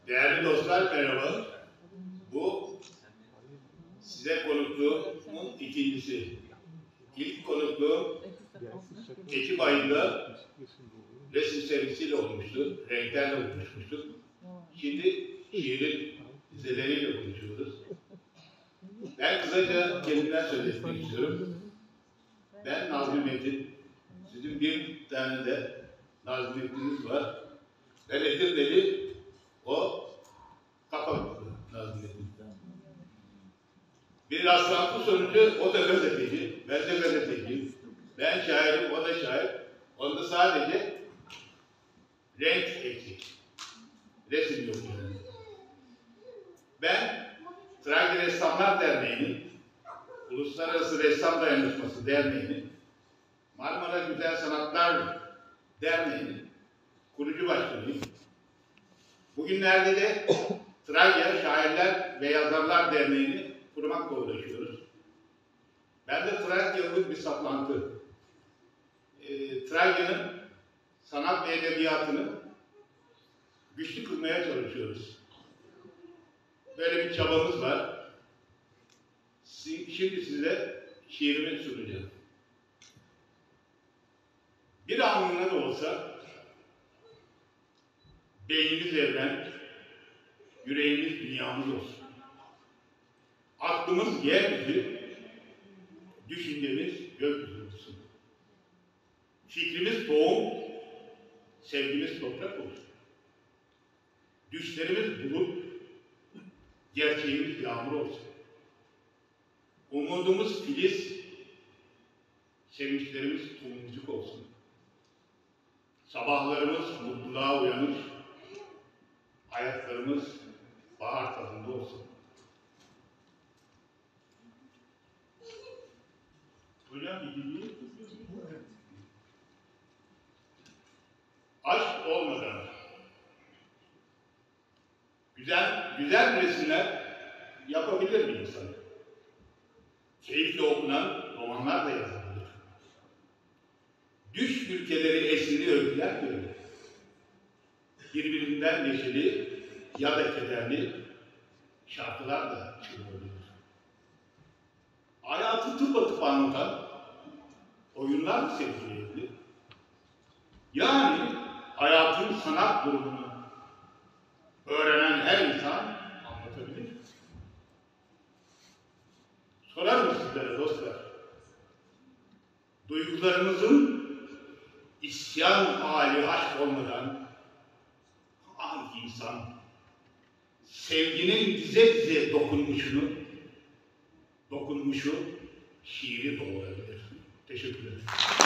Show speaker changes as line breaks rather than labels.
Değerli dostlar merhaba. Bu size konukluğumun ikincisi. İlk konukluğum Ekim ayında resim sergisiyle olmuştu. Renklerle buluşmuştuk. Şimdi şiirin dizeleriyle buluşuyoruz. Ben kısaca kendimden söz etmek istiyorum. Ben Nazmi Metin. Sizin bir tane de Nazmi Metin'iniz var. Ben Edirne'li, o Kapaklı Nazmi Metin. Bir rastlantı sonucu o da gazeteci, ben de gazeteciyim. Ben şairim, o da şair. Onda sadece renk eksik. Resim yok yani. Ben Trakya Ressamlar Derneği'nin, Uluslararası Ressam Dayanışması Derneği'nin, Marmara Güzel Sanatlar Derneği'nin kurucu başkanıyım. Bugünlerde de Trakya Şairler ve Yazarlar Derneği'ni kurmakla uğraşıyoruz. Ben de Trakyalı'lık bir saplantı. Trakya'nın sanat ve edebiyatını güçlü kılmaya çalışıyoruz. Böyle bir çabamız var. Şimdi size şiirimi sunacağım. Bir anlığına da olsa beynimiz evren, yüreğimiz dünyamız olsun. Aklımız yeryüzü, düşüncemiz gökyüzü olsun. Fikrimiz tohum, sevgimiz toprak olsun. Düşlerimiz bulut, gerçeğimiz yağmur olsun. Umudumuz filiz, sevinçlerimiz tomurcuk olsun. Sabahlarımız mutluluğa uyanır, hayatlarımız bahar tadında olsun. Hocam ilgili aşk olmadan güzel resimler yapabilir bir insan. Keyifle okunan romanlar da yazabilir. Düş ülkeleri esiri öyküler böyle. Birbirinden neşeli ya da kederli şarkılar da çıkabilir. Hayatı tıpatıp anlatan oyunlar mı sergileyebilir? Yani hayatın sanat durumunu öğrenen her insan anlatabilir. Sorarım sizlere dostlar. Duygularımızın isyan hali aşk olmadan hangi insan sevginin dize dize dokunmuşu şiiri doğurabilir. Teşekkür ederim.